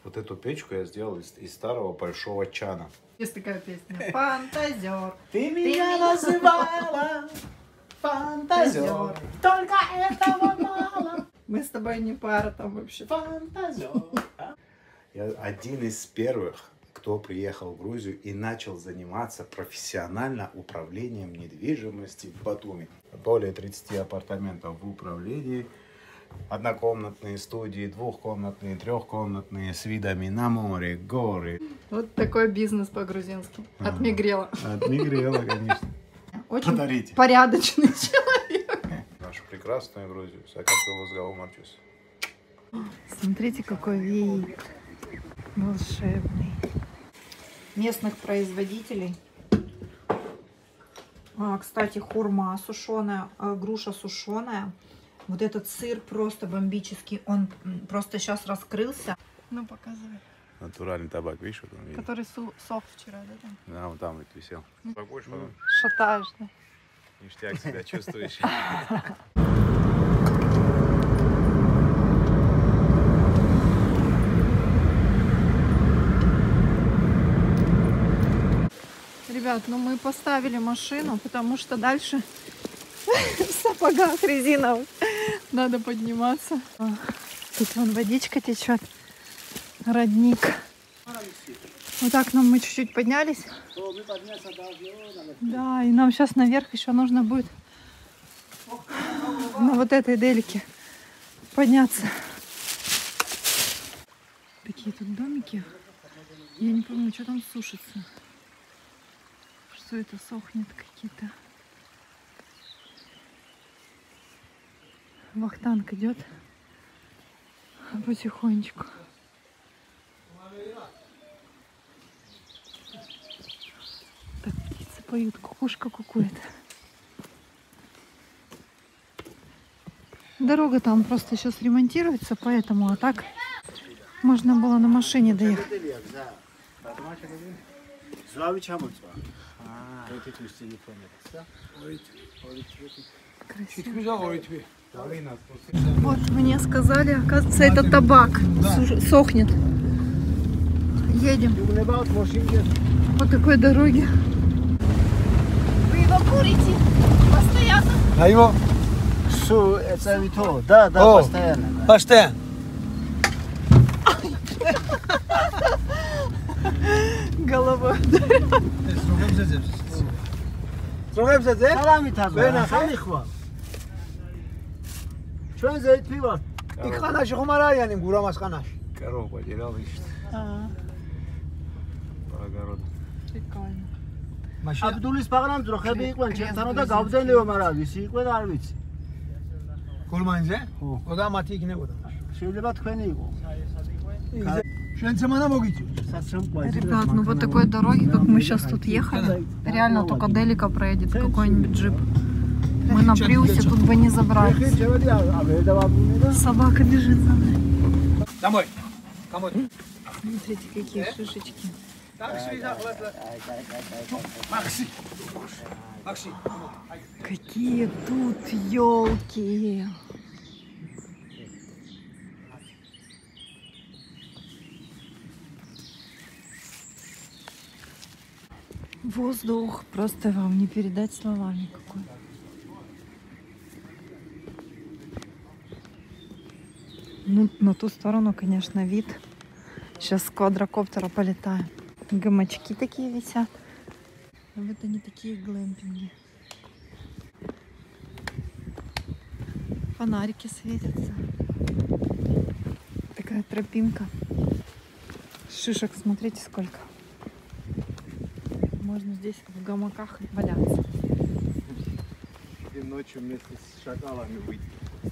Вот эту печку я сделал из старого большого чана. Есть такая песня. Фантазер. Ты меня называла фантазер. Только этого мало. Мы с тобой не пара там вообще. Фантазер. Я один из первых, кто приехал в Грузию и начал заниматься профессионально управлением недвижимости в Батуми. Более 30 апартаментов в управлении. Однокомнатные студии, двухкомнатные, трехкомнатные, с видами на море, горы. Вот такой бизнес по-грузински. От Мигрела. От Мигрела, конечно. Очень Подарите. порядочный человек. Нашу прекрасную Грузию. Сакартвелос. Смотрите, какой вид волшебный. Местных производителей. Кстати, хурма сушеная, груша сушеная. Вот этот сыр просто бомбический. Он просто сейчас раскрылся. Ну, показывай. Натуральный табак, видишь? Вот он, Который сох вчера, да? Там? да, вот там вот висел. Побольше потом. Шатаешь, да? Ништяк себя чувствуешь. Ребят, ну мы поставили машину, потому что дальше в сапогах резиновых надо подниматься. Тут вон водичка течет, родник. Вот так мы чуть-чуть поднялись. Да, и нам сейчас наверх еще нужно будет на вот этой дельке подняться. Такие тут домики. Я не помню, что там сушится. Что это сохнет какие-то. Вахтанг идет потихонечку. Так, птицы поют, кукушка кукует. Дорога там просто сейчас ремонтируется, поэтому, а так можно было на машине доехать. Красиво. Вот мне сказали, оказывается, это табак сохнет. Едем по такой дороге. Вы его курите постоянно? А его? Да, постоянно. Постоянно. Головой. Корова потерял, ищет. По огороду. Прикольно. Абдулис паграм трохები იყვენ ჩემთანო და გავდენიო მაგრამ ისი იყვენ არ ვიცი. გულმანზე? ოდა მათი იქნებოდა. შეიძლება თქვენი იყო. შენ ცემანა მოგიწევ. Ребят, ну по такой дороге, как мы сейчас тут ехали, реально только Делика проедет какой-нибудь джип. Мы на Приусе тут бы не забрались. Собака бежит за нами. Домой. Домой. Смотрите, какие шишечки. Макси. Макси. Какие тут елки. Воздух просто вам не передать словами какой. Ну, на ту сторону, конечно, вид. Сейчас с квадрокоптера полетаем. Гамачки такие висят. А вот они такие глэмпинги. Фонарики светятся. Такая тропинка. Шишек, смотрите, сколько. Можно здесь в гамаках валяться. И ночью вместе с шакалами выйти.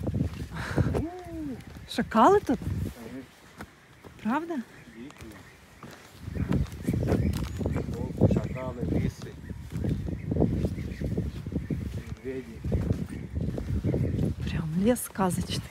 Шакалы тут? Правда? Шакалы, лисы, медведи. Прям лес сказочный.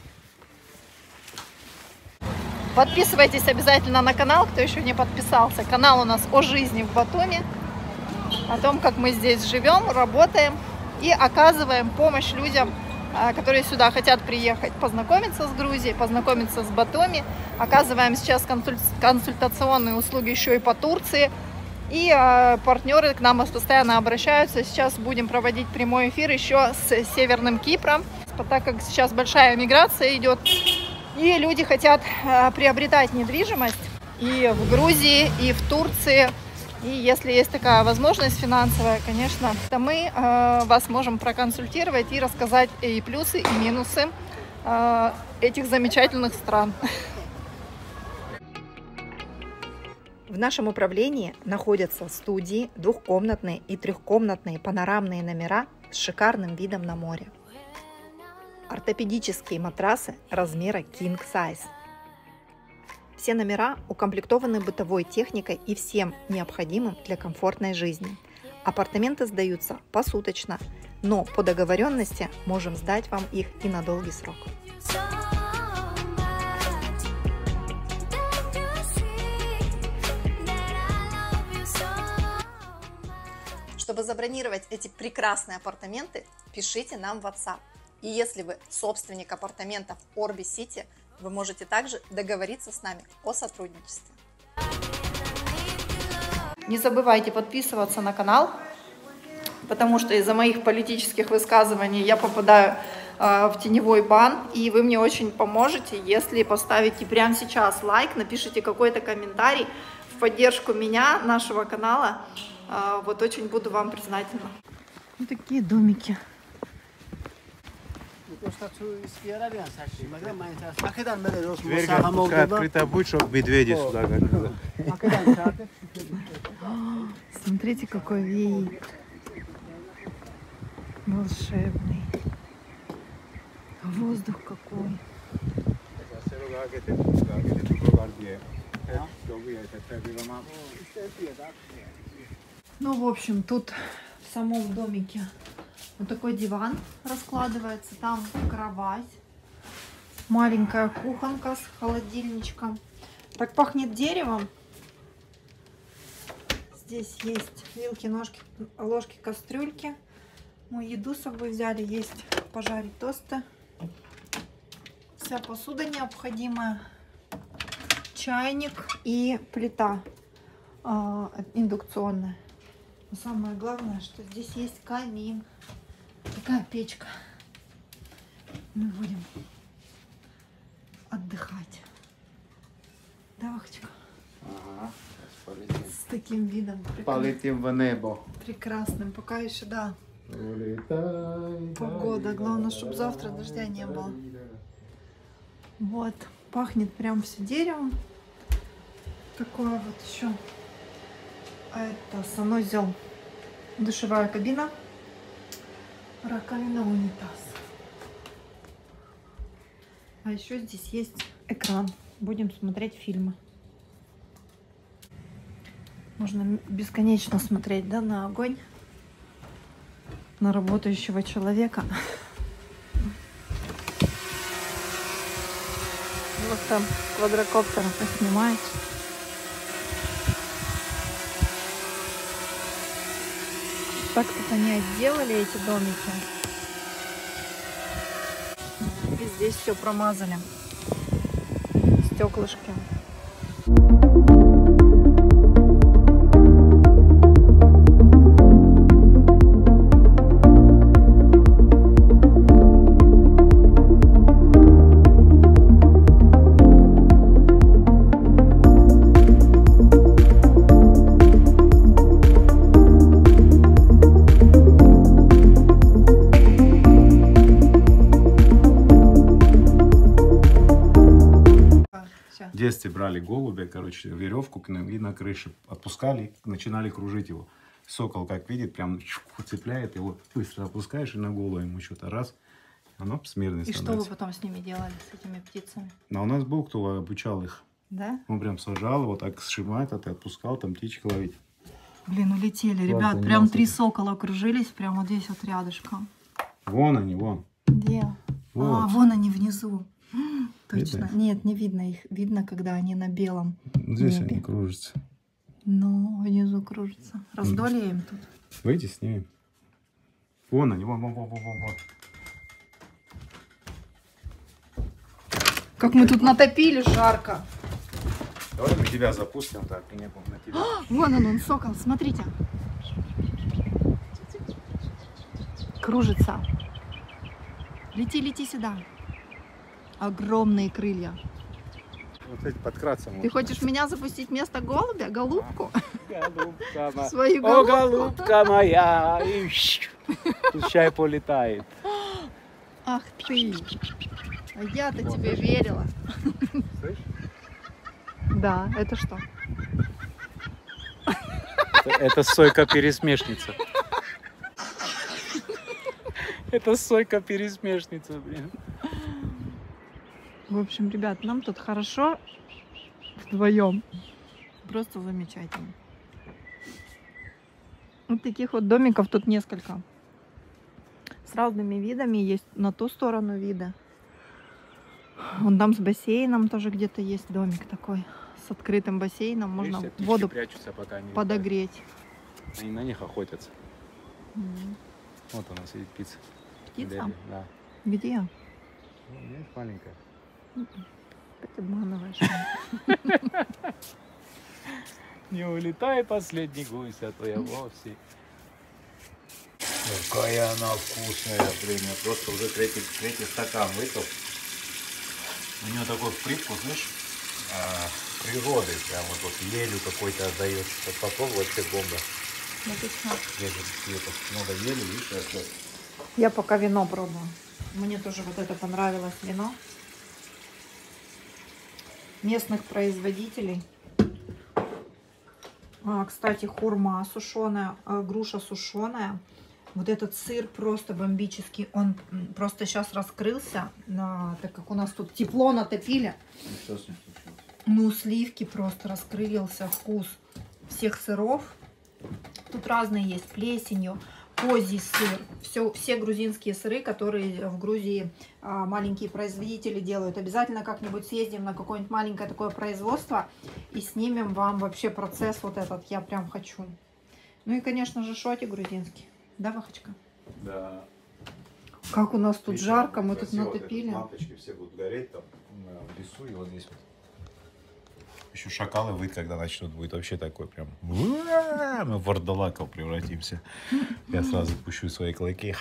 Подписывайтесь обязательно на канал, кто еще не подписался. Канал у нас о жизни в Батуми, о том, как мы здесь живем, работаем и оказываем помощь людям которые сюда хотят приехать, познакомиться с Грузией, познакомиться с Батуми. Оказываем сейчас консультационные услуги еще и по Турции. И партнеры к нам постоянно обращаются. Сейчас будем проводить прямой эфир еще с Северным Кипром, так как сейчас большая миграция идет. И люди хотят приобретать недвижимость и в Грузии, и в Турции. И если есть такая возможность финансовая, конечно, то мы вас можем проконсультировать и рассказать и плюсы, и минусы этих замечательных стран. В нашем управлении находятся студии, двухкомнатные и трехкомнатные панорамные номера с шикарным видом на море. Ортопедические матрасы размера King Size. Все номера укомплектованы бытовой техникой и всем необходимым для комфортной жизни. Апартаменты сдаются посуточно, но по договоренности можем сдать вам их и на долгий срок. Чтобы забронировать эти прекрасные апартаменты, пишите нам в WhatsApp. И если вы собственник апартаментов Orbi City, вы можете также договориться с нами о сотрудничестве. Не забывайте подписываться на канал, потому что из-за моих политических высказываний я попадаю в теневой бан, и вы мне очень поможете, если поставите прямо сейчас лайк, напишите какой-то комментарий в поддержку меня, нашего канала. Вот очень буду вам признательна. Вот такие домики. Дверь пускай открыта будет, чтобы медведи сюда гоняли. Смотрите, какой вид. Волшебный. Воздух какой. Ну, в общем, тут в самом домике вот такой диван раскладывается, там кровать, маленькая кухонка с холодильничком. Так пахнет деревом. Здесь есть вилки, ножки, ложки, кастрюльки. Мы еду с собой взяли, есть пожарить тосты. Вся посуда необходимая. Чайник и плита индукционная. Но самое главное, что здесь есть камин. Такая печка. Мы будем отдыхать. Да, Вахочка? Ага, полетим. С таким видом. Полетим в небо. Прекрасным. Пока еще, да. Улетай, Погода. Главное, чтобы завтра дождя не было. Вот. Пахнет прям все деревом. Такое вот еще. Это санузел. Душевая кабина. Раковина, унитаз. А еще здесь есть экран. Будем смотреть фильмы. Можно бесконечно смотреть, да, на огонь, на работающего человека. Вот там квадрокоптер поснимает. Так тут они отделали эти домики. И здесь все промазали. Стеклышки. В детстве брали голубя, короче, веревку к ним и на крыше отпускали, начинали кружить его. Сокол, как видит, прям цепляет его, быстро опускаешь и на голову ему что-то раз, оно смирно становится. И что вы потом с ними делали, с этими птицами? Но у нас был, кто обучал их. Да? Он прям сажал его, так сжимает, а ты отпускал, там птичек ловить. Блин, улетели, ребят, Ладно, прям не 3 сокола кружились, прям вот здесь вот рядышком. Вон они, вон. Где? Вот. А, вон они внизу. Точно. Видно? Нет, не видно их. Видно, когда они на белом. Здесь небе. они кружатся. Ну, внизу кружатся. Раздолье им тут. Выйди, снимем. Вон они, вон. Как мы тут натопили, жарко. Давай мы тебя запустим, так, и не будем на тебя. Вон он, сокол, смотрите. Кружится. Лети, лети сюда. Огромные крылья. Вот эти подкраться Ты можно. хочешь меня запустить вместо голубя, голубку? Голубка моя. Свою О, голубку? голубка моя. Пускай полетает. Ах ты. А я-то тебе верила. Слышь? Да, это что? Это сойка-пересмешница. Это сойка-пересмешница, блин. В общем, ребят, нам тут хорошо вдвоем. Просто замечательно. Вот таких вот домиков тут несколько. С разными видами. Есть на ту сторону вида. Вон там с бассейном тоже где-то есть домик такой. С открытым бассейном. Можно Видишь, все птички воду прячутся, пока они подогреть. летают. Они на них охотятся. М. Вот она сидит, птица. Птица? Дядя, да. Где? Ну, видишь, маленькая. Опять обманываешь. Не улетай, последний гусь, а то я вовсе. Какая она вкусная, блин. Я просто уже третий стакан выпил. У нее такой привкус, знаешь, природы. Прям вот елю какой-то отдает. Попробуй, вообще бомба. Здесь много ели, видишь, растет. Я пока вино пробую. Мне тоже вот это понравилось вино. Местных производителей. Кстати, хурма сушеная, груша сушеная. Вот этот сыр просто бомбический. Он просто сейчас раскрылся, так как у нас тут тепло натопили. Что с ним случилось? Ну, сливки просто раскрылся вкус всех сыров. Тут разные есть, плесенью, козий сыр. Все грузинские сыры, которые в Грузии маленькие производители делают. Обязательно как-нибудь съездим на какое-нибудь маленькое такое производство и снимем вам вообще процесс вот этот. Я прям хочу. Ну и, конечно же, шоти грузинский. Да, Вахочка? Да. Как у нас тут Видишь, жарко, мы тут красиво, вот натопили. эти лампочки все будут гореть там в лесу и вот здесь вот. Еще шакалы выйдут, когда начнут, будет вообще такой прям... Мы в вардалаков превратимся. Я сразу пущу свои клыки.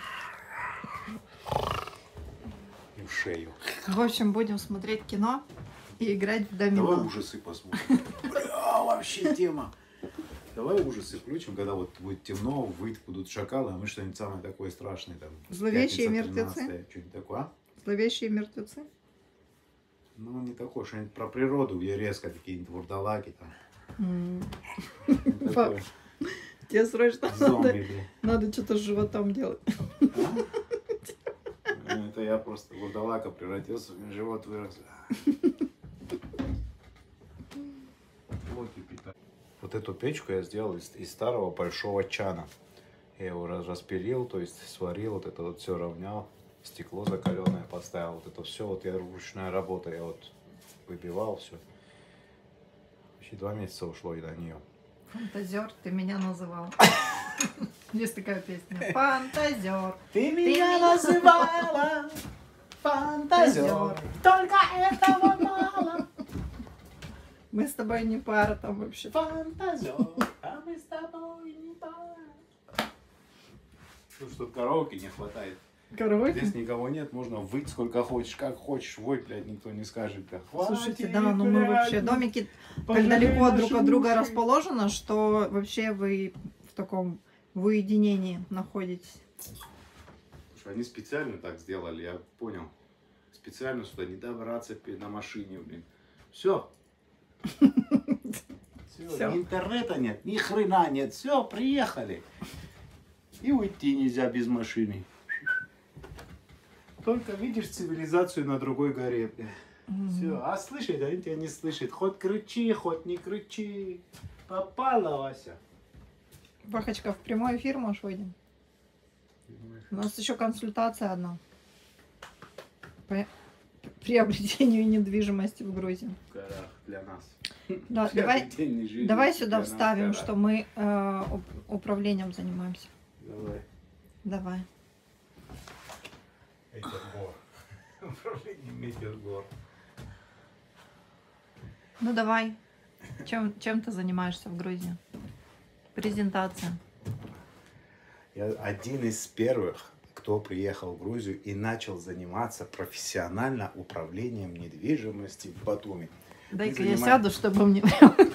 И в шею. В общем, будем смотреть кино и играть в домино. Давай ужасы посмотрим. Вообще тема. Давай ужасы включим, когда вот будет темно, выйдут, будут шакалы, а мы что-нибудь самое такое страшное там. Зловещие Пятница мертвецы? 13-е, что-нибудь такое, а? Зловещие мертвецы. Ну, не такое, что-нибудь про природу, где резко какие-нибудь вурдалаки там. Такое. Тебе срочно Зомби, блин. надо что-то с животом делать. А? Это я просто вурдалака превратился, у меня живот вырос. Вот эту печку я сделал из старого большого чана. Я его распилил, то есть сварил, вот это вот все равнял. Стекло закаленное поставил. Вот это все, вот я ручная работа, я вот выбивал все. Почти 2 месяца ушло и на нее. Фантазер, ты меня называл. Есть такая песня. Фантазер. Ты меня называла фантазер, только этого мало. Мы с тобой не пара там вообще. Фантазер, а мы с тобой не пара. Тут что караоке не хватает. Караоке? Здесь никого нет, можно выть сколько хочешь, как хочешь, вой, блядь, никто не скажет. Да. Слушайте, да, ну мы вообще домики так далеко друг от друга расположены, что вообще вы в таком уединении находитесь. Слушай, они специально так сделали, я понял. Специально сюда не добраться на машине, блин. Все. Все. Ни интернета нет, ни хрена нет. Все, приехали. И уйти нельзя без машины. Только видишь цивилизацию на другой горе. Все. А слышит, они тебя не слышат. Хоть кричи, хоть не кричи. Попала, Вася. Вахочка, в прямой эфир, может, выйдем? У нас еще консультация одна. По приобретению недвижимости в Грузии. В горах для нас. Да, давай сюда вставим, что мы управлением занимаемся. Давай. Давай. Метергор. Управление Метергор. Ну давай. Чем ты занимаешься в Грузии? Презентация. Я один из первых, кто приехал в Грузию и начал заниматься профессионально управлением недвижимости в Батуми. Дай-ка Мы я занимаем- сяду, чтобы мне...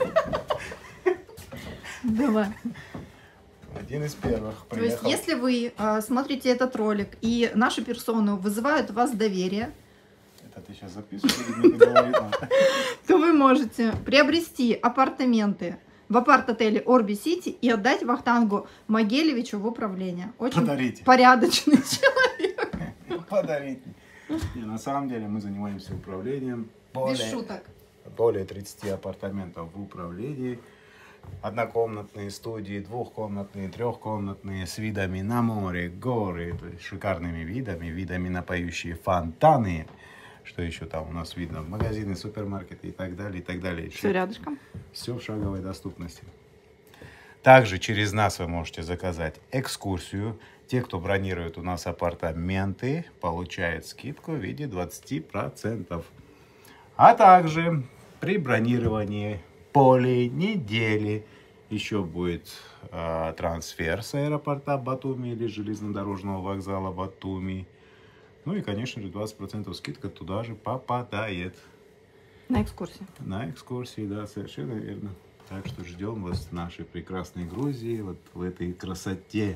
Давай. Один из первых То есть, приехал. если вы смотрите этот ролик, и наши персоны вызывают у вас доверие, Это ты сейчас записываешь или мне говорить надо? то вы можете приобрести апартаменты в апарт-отеле Орби Сити и отдать Вахтангу Могилевичу в управление. Очень Подарите. порядочный человек. Подарите. Не, на самом деле мы занимаемся управлением. Без шуток. Более 30 апартаментов в управлении. Однокомнатные студии, двухкомнатные, трехкомнатные, с видами на море, горы, то есть шикарными видами на поющие фонтаны. Что еще там у нас видно? Магазины, супермаркеты и так далее, и так далее. Все рядышком. Все в шаговой доступности. Также через нас вы можете заказать экскурсию. Те, кто бронирует у нас апартаменты, получают скидку в виде 20%. А также при бронировании полей недели еще будет трансфер с аэропорта Батуми или железнодорожного вокзала Батуми. Ну и, конечно же, 20% скидка туда же попадает. На экскурсии. На экскурсии, да, совершенно верно. Так что ждем вас в нашей прекрасной Грузии, вот в этой красоте.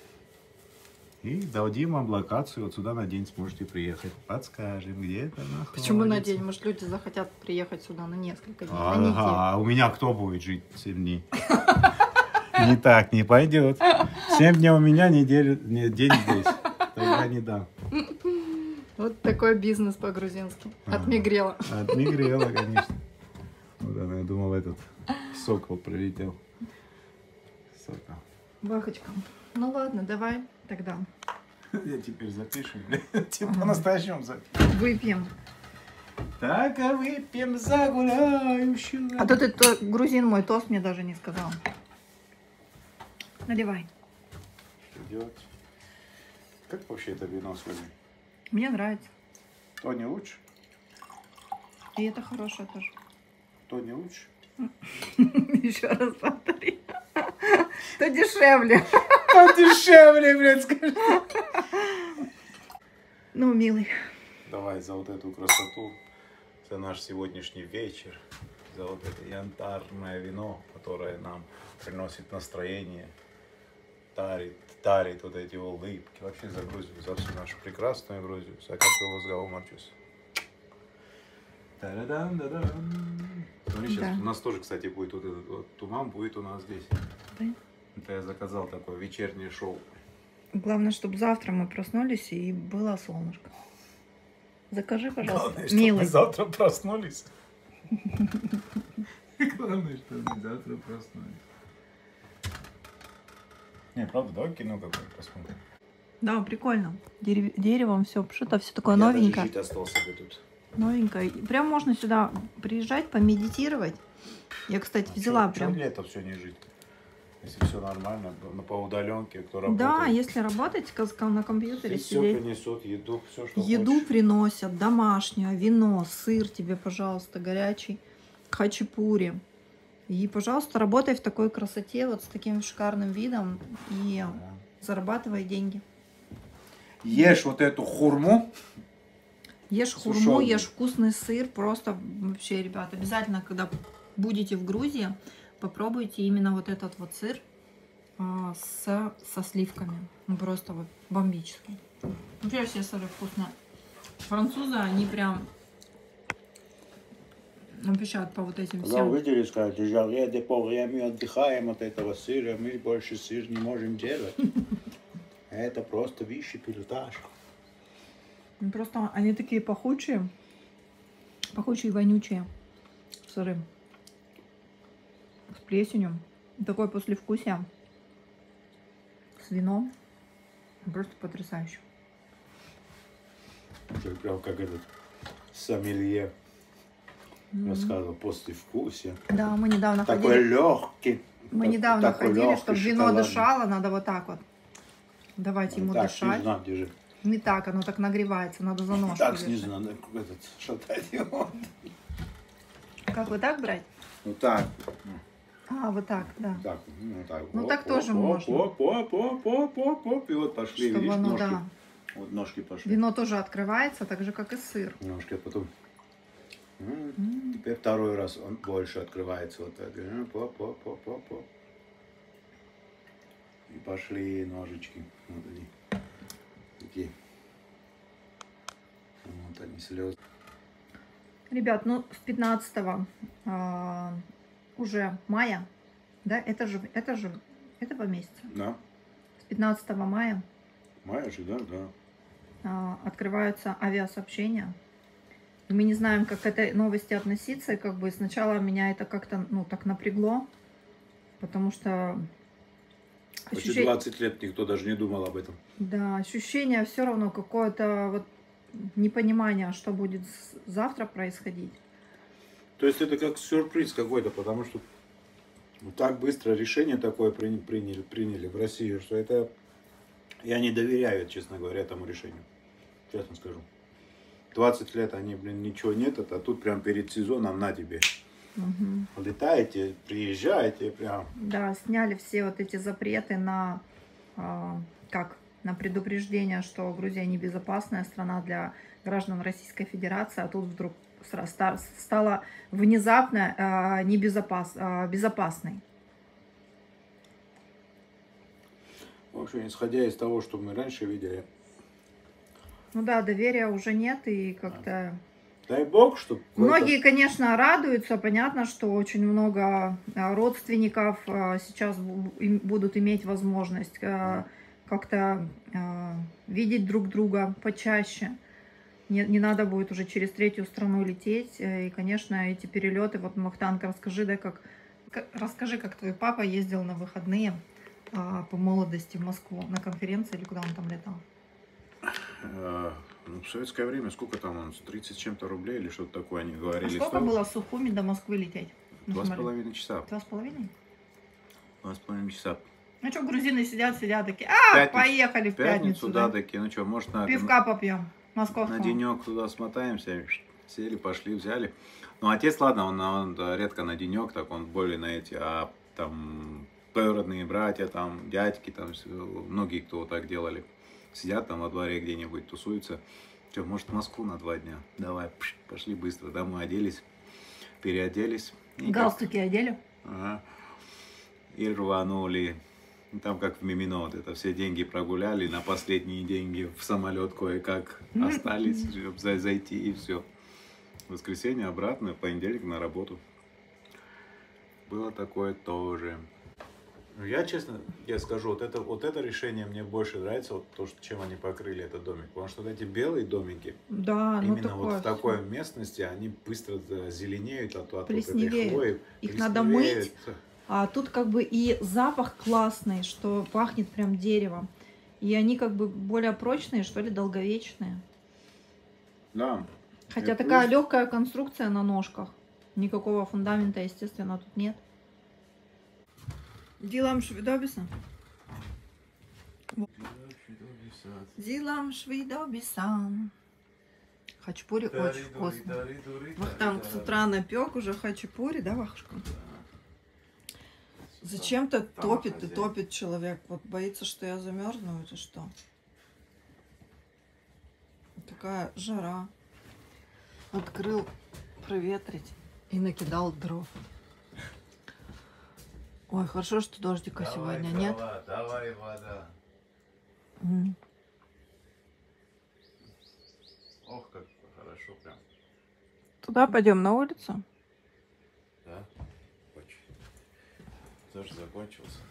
И дадим вам локацию, вот сюда на день сможете приехать. Подскажем, где это находится. Почему на день? Может, люди захотят приехать сюда на несколько дней, на неделю. Ага, а у меня кто будет жить 7 дней? Не так, не пойдет. 7 дней у меня, неделю, день здесь. Тогда не дам. Вот такой бизнес по-грузински. Отмигрела. Отмигрела, конечно. Вот она, я думал, этот сокол прилетел. Сокол. Бахочка. Ну ладно, давай тогда Я теперь запишу, блядь. Типа по-настоящему запишу. выпьем. Так, а выпьем за гуляющего. А то ты грузин мой тост мне даже не сказал. Наливай. Что делать? Как вообще это вино сегодня? Мне нравится. То не лучше? И это хорошее тоже. То не лучше? Еще раз повтори. То дешевле. То дешевле, блядь, скажи. Ну, милый. Давай за вот эту красоту, за наш сегодняшний вечер, за вот это янтарное вино, которое нам приносит настроение, дарит вот эти улыбки. Вообще за Грузию, за всю нашу прекрасную Грузию. Сакарпелос Гаумарчус. Смотри, сейчас Да. у нас тоже, кстати, будет вот этот вот туман, будет у нас здесь. Да. Это я заказал такое вечернее шоу. Главное, чтобы завтра мы проснулись и было солнышко. Закажи, пожалуйста. Главное, чтобы мы Милый. завтра проснулись. Главное, чтобы мы завтра проснулись. Не, правда, давай кино какое-нибудь посмотрим. Да, прикольно. Деревом все обшито, все такое Я новенькое. даже жить остался бы тут. Новенькое. И прям можно сюда приезжать, помедитировать. Я, кстати, взяла Чё прям. для этого все не жить? Если все нормально, по удаленке, кто работает. Да, если работать на компьютере, Все сидеть. принесут, еду, все, что Еду хочешь. приносят, домашнее, вино, сыр тебе, пожалуйста, горячий, хачапури. И, пожалуйста, работай в такой красоте, вот с таким шикарным видом и зарабатывай деньги. Ешь вот эту хурму. Ешь хурму, Сушёный. ешь вкусный сыр. Просто вообще, ребят, обязательно, когда будете в Грузии, попробуйте именно вот этот вот сыр со сливками. Ну, просто вот бомбический. Вообще все сыры вкусные. Французы, они прям обещают по вот этим Когда всем. увидели, сказали, жаре де повре, мы отдыхаем от этого сыра, мы больше сыр не можем делать. Это просто высший пилотаж. Ну, просто они такие пахучие и вонючие сыры. С плесенью. Такое послевкусие. С вином. Просто потрясающе. Прям как этот сомелье рассказывал, послевкусие. Да, мы недавно Такой ходили. легкий. Мы недавно такой ходили, лёгкий, чтобы вино шоколадный. дышало, надо вот так вот. Давайте ему Так, дышать. снизу надо держи. Не так, оно так нагревается, надо за ножку Так, держать. снизу надо этот, шатать его. Как, вот так брать? Вот так. А, вот так, да. Так, ну так. Ну, так тоже можно. И вот пошли, Чтобы видишь, оно, ножки. да. Вот ножки пошли. Вино тоже открывается, так же, как и сыр. Ножки, а потом... Теперь второй раз он больше открывается. Вот так. Поп. И пошли ножички. Вот они. Такие. Вот они, слезы. Ребят, ну с 15 уже мая, да, это же этого месяца. Да. С 15 мая Майя же, да. открываются авиасообщения. И мы не знаем, как к этой новости относиться. И как бы сначала меня это как-то, ну, так напрягло, потому что Почти 20 лет никто даже не думал об этом. Да, ощущение все равно какое-то вот непонимание, что будет завтра происходить. То есть это как сюрприз какой-то, потому что вот так быстро решение такое приняли в России, что это... Я не доверяю, честно говоря, этому решению. Честно скажу. 20 лет они, ничего нет, а тут прям перед сезоном на тебе. Угу. Летаете, приезжаете, прям. Да, сняли все вот эти запреты на, на предупреждение, что Грузия небезопасная страна для граждан Российской Федерации, а тут вдруг стала внезапно безопасной. В общем, исходя из того, что мы раньше видели. Ну да, доверия уже нет, и как-то... Дай бог, чтобы... Многие, конечно, радуются. Понятно, что очень много родственников сейчас будут иметь возможность как-то видеть друг друга почаще. Не надо будет уже через третью страну лететь. И, конечно, эти перелеты... Вот, Вахтанг, расскажи, как твой папа ездил на выходные по молодости в Москву на конференции, или куда он там летал? Ну, в советское время сколько там он? 30 с чем-то рублей или что-то такое они говорили. А сколько было с Сухуми до Москвы лететь? 2,5 часа. 2,5? 2,5 часа. Ну что, грузины сидят такие, поехали в пятницу, да, такие, ну что, может, пивка попьем, московского. На денек туда смотаемся, сели, пошли, взяли. Ну, отец, ладно, он редко на денек, так он более на эти, а там двоюродные братья, там дядьки, там многие, кто вот так делали. Сидят там во дворе где-нибудь, тусуются. Что, может, в Москву на 2 дня? Давай, пошли быстро. Домой оделись, переоделись. Галстуки одели? Ага. И рванули. И там как в Мимино, вот это все деньги прогуляли, на последние деньги в самолет кое-как остались, чтобы зайти, и все. В воскресенье обратно, в понедельник на работу. Было такое тоже. Я, честно, я скажу, вот это решение мне больше нравится, вот то, чем они покрыли этот домик. Потому что вот эти белые домики, да, именно вот в такой местности, они быстро зеленеют от этой хвои. Их надо мыть, а тут как бы и запах классный, что пахнет прям деревом. И они как бы более прочные, что ли, долговечные. Да. Хотя такая легкая конструкция на ножках. Никакого фундамента, естественно, тут нет. Дилам швидобиса. Дилам швидобиса. Хачапури очень вкусно. Вахтанг с утра напек уже хачапури, да, Вахушка? Зачем-то топит и топит человек. Вот боится, что я замерзну, это что? Такая жара. Открыл проветрить и накидал дров. Ой, хорошо, что дождика сегодня нет. Давай вода. Ох, как хорошо прям. Туда пойдем, на улицу? Да, очень. Дождь закончился.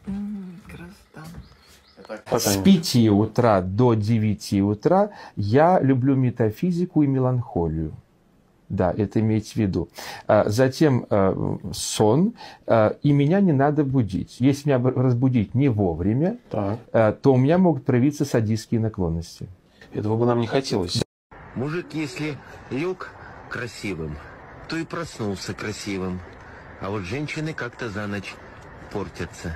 Красота. С 5 утра до 9 утра я люблю метафизику и меланхолию. Да, это имейте в виду. Затем сон, и меня не надо будить. Если меня разбудить не вовремя, то у меня могут проявиться садистские наклонности. Этого бы нам не хотелось. Мужик, если лег красивым, то и проснулся красивым. А вот женщины как-то за ночь портятся.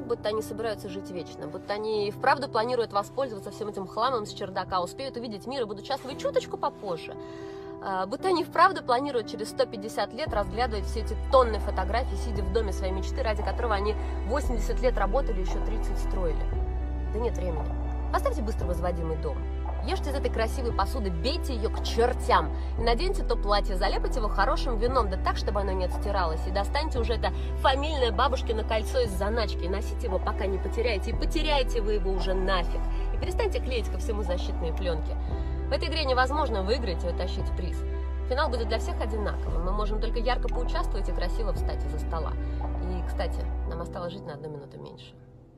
будто они собираются жить вечно, будто они вправду планируют воспользоваться всем этим хламом с чердака, успеют увидеть мир и будут счастливы чуточку попозже. Будто они вправду планируют через 150 лет разглядывать все эти тонны фотографий, сидя в доме своей мечты, ради которого они 80 лет работали, еще 30 строили. Да нет времени. Поставьте быстро возводимый дом. Ешьте из этой красивой посуды, бейте ее к чертям. И наденьте то платье, заляпайте его хорошим вином, да так, чтобы оно не отстиралось. И достаньте уже это фамильное бабушкино кольцо из заначки. И носите его, пока не потеряете. И потеряете вы его уже нафиг. И перестаньте клеить ко всему защитные пленки. В этой игре невозможно выиграть и утащить приз. Финал будет для всех одинаковым. Мы можем только ярко поучаствовать и красиво встать из-за стола. И, кстати, нам осталось жить на 1 минуту меньше.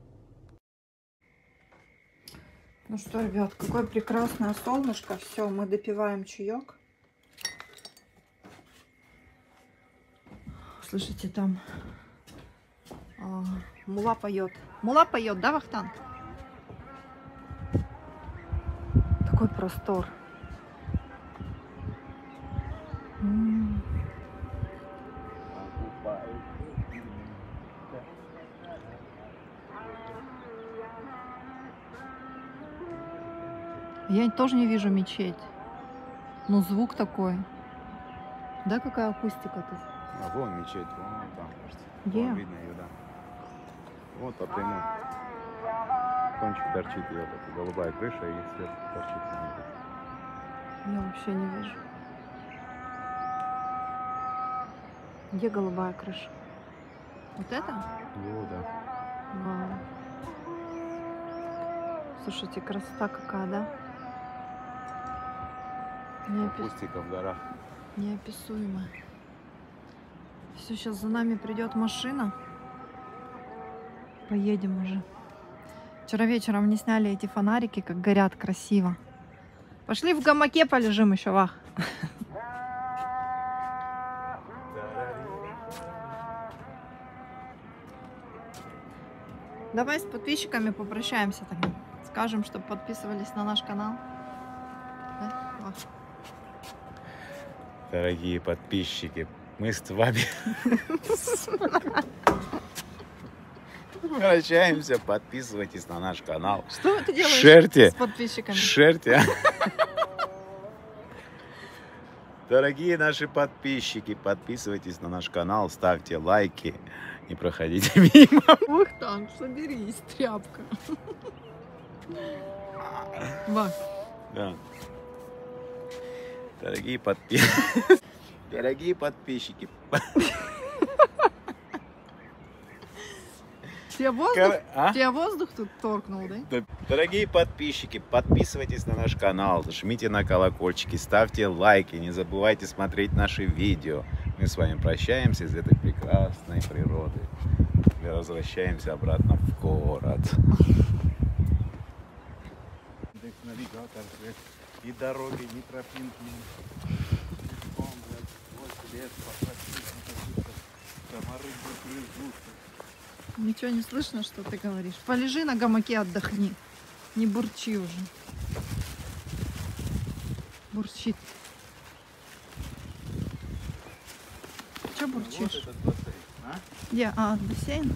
Ну что, ребят, какое прекрасное солнышко. Все, мы допиваем чаек. Слышите, там мула поет. Мула поет, да, Вахтан? Такой простор. Я тоже не вижу мечеть. Но звук такой. Да, какая акустика тут? А вон мечеть, вон там, кажется. Где? Вон видно ее, да. Вот по прямой. Кончик торчит ее, такая голубая крыша, и сверху торчит. Я вообще не вижу. Где голубая крыша? Вот это? Ну да. Вау. Слушайте, красота какая, да? Кустика в горах. Неописуемо. Все, сейчас за нами придет машина. Поедем уже. Вчера вечером не сняли эти фонарики, как горят красиво. Пошли в гамаке полежим еще, Вах. Давай с подписчиками попрощаемся тогда. Скажем, чтобы подписывались на наш канал. Да? Вах. Дорогие подписчики, мы с вами прощаемся. Подписывайтесь на наш канал. Что ты делаешь Шерьте. с подписчиками? Шерьте. Дорогие наши подписчики, подписывайтесь на наш канал, ставьте лайки и проходите мимо. Ух, там, соберись, тряпка. Вах. Да. Дорогие подписчики. Дорогие подписчики. Тебе воздух тут торкнул, да? Дорогие подписчики, подписывайтесь на наш канал, жмите на колокольчики, ставьте лайки, не забывайте смотреть наши видео. Мы с вами прощаемся из этой прекрасной природы. Мы возвращаемся обратно в город. Навигатор, и дороги, ни тропинки. Ничего не слышно, что ты говоришь. Полежи на гамаке, отдохни. Не бурчи уже. Бурчит. Че бурчишь? Где? А, бассейн?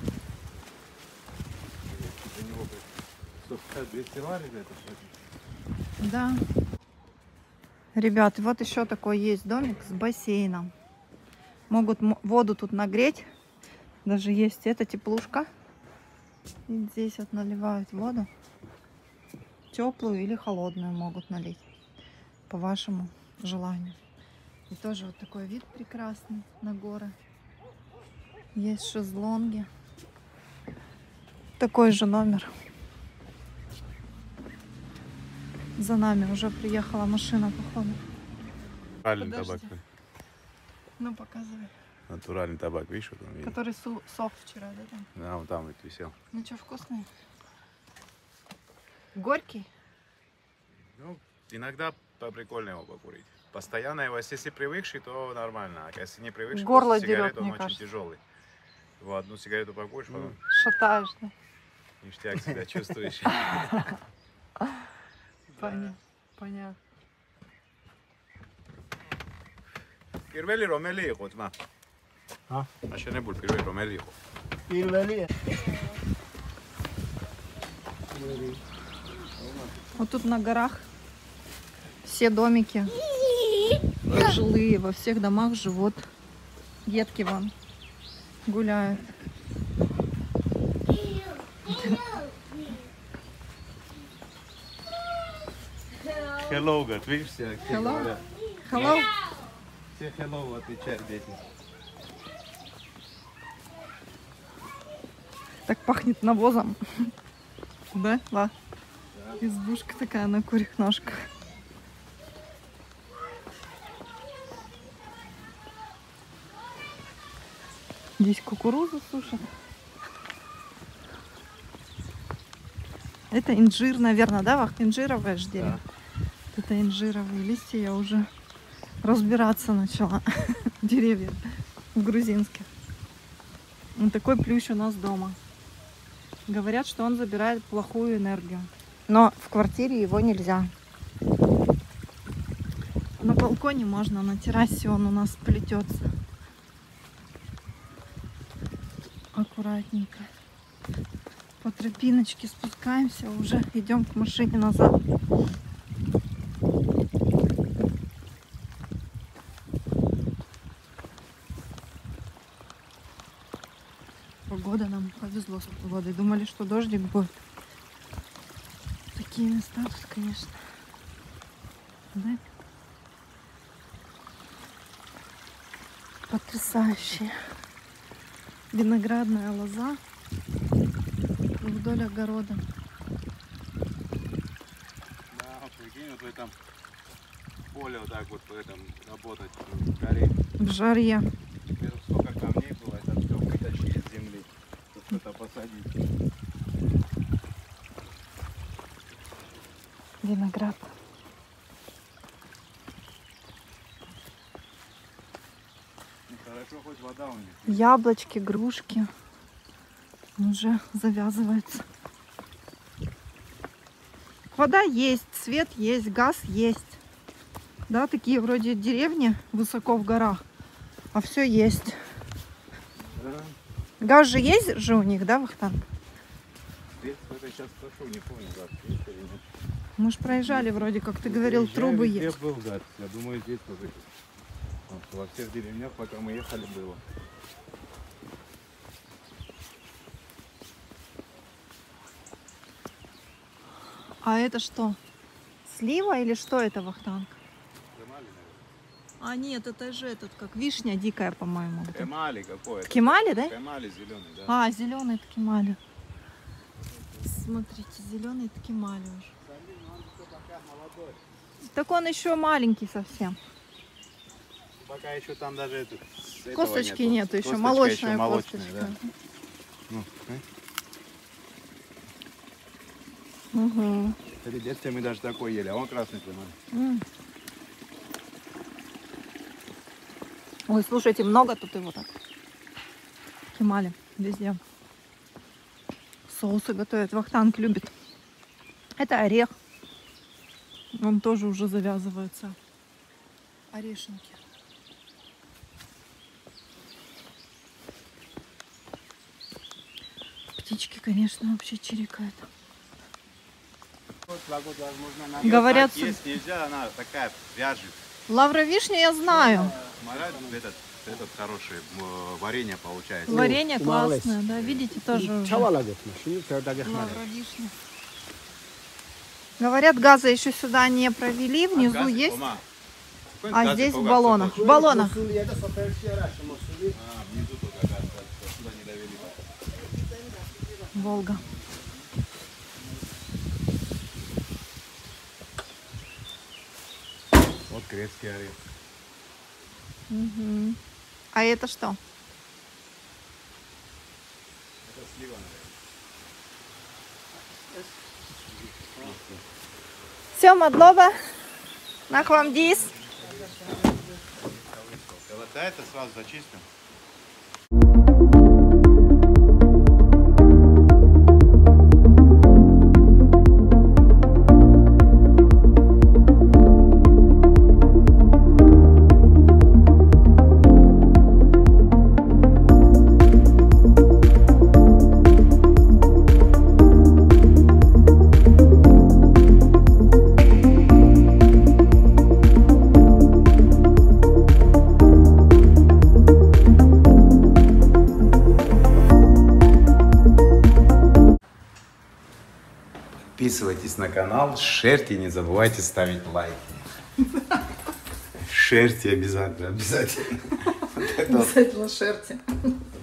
Да. Ребят, вот еще такой есть домик с бассейном. Могут воду тут нагреть. Даже есть эта теплушка. И здесь вот наливают воду. Теплую или холодную могут налить. По вашему желанию. И тоже вот такой вид прекрасный на горы. Есть шезлонги. Такой же номер. За нами уже приехала машина, походу. Натуральный табак. Ну, показывай. Натуральный табак, видишь, вот он видит? Который сох вчера, да? Там? Да, вот там вот висел. Ну что, вкусный? Горький? Ну, иногда по-прикольно его покурить. Постоянно его, если привыкший, то нормально. А если не привыкший, горло то дерет, он мне очень кажется. тяжелый. Его одну сигарету покуришь, потом Шатаешь, да? ништяк себя чувствуешь. Понятно. Პირველი რომელი იყო ძმა? ა? მაშენებული პირველი რომელი იყო? პირველი Вот тут на горах все домики жилые, во всех домах живут. Детки вон гуляют. Hello, говорит, видишь, все Hello. говорят. Hello. Все hello отвечают дети. Так пахнет навозом. Да? Да. Избушка такая на курьих ножках. Здесь кукурузу сушат. Это инжир, наверное, да, Вах? Инжировое же дерево. Это инжировые листья. Я уже разбираться начала. Деревья в грузинских. Вот такой плющ у нас дома. Говорят, что он забирает плохую энергию. Но в квартире его нельзя. На балконе можно, на террасе он у нас плетется. Аккуратненько. По тропиночке спускаемся, уже идем к машине назад. Погода, нам повезло с погодой. Думали, что дождик будет. Такие места тут, конечно. Да? Потрясающие. Виноградная лоза вдоль огорода. Да, прикинь, вот в этом поле вот так вот по этому работать в горе. В жаре. Теперь столько камней было, это все вытащить из земли, чтобы что-то посадить. Виноград. Ну, хорошо, хоть вода у них. Яблочки, грушки. Уже завязывается. Вода есть, свет есть, газ есть. Да, такие вроде деревни высоко в горах. А все есть. Да. Газ же есть же у них, да, Вахтанг? Здесь это сейчас спрошу, не помню, газ есть или нет. Мы же проезжали вроде, как ты говорил, трубы Везде есть. был газ, я думаю, здесь тоже. Вот, во всех деревнях, пока мы ехали, было. А это что? Слива или что это, Вахтанг? Эмали, А нет, это же этот, как вишня дикая, по-моему. Вот. Эмали какой-то. Ткемали, да? Эмали зеленый, да. А, зеленый ткемали. Смотрите, зеленый ткемали уже. Так он еще маленький совсем. Пока еще там даже этот, Косточки нету, еще Косточка молочная еще молочная, косточка. да. Ну, Угу. в детстве мы даже такой ели, а он красный ткемали. Ой, слушайте, много тут его так. Ткемали везде. Соусы готовят. Вахтанг любит. Это орех. Он тоже уже завязывается. Орешенки. Птички, конечно, вообще чирикают. Говорят, есть нельзя, она такая вяжет. лавровишня я знаю. Этот хороший варенье получается. Варенье классное, да, видите, тоже уже. Лавровишня. Говорят, газа еще сюда не провели, внизу есть. А здесь в баллонах. В баллонах. А, внизу только газ, сюда не довели. Волга. Вот грецкий орех. Угу. А это что? Это слива, наверное. Все, Мадлова. Нахвам дис. Когда это сразу зачистим. Подписывайтесь на канал, шерьте, не забывайте ставить лайки. Шерьте обязательно, обязательно. Обязательно шерьте.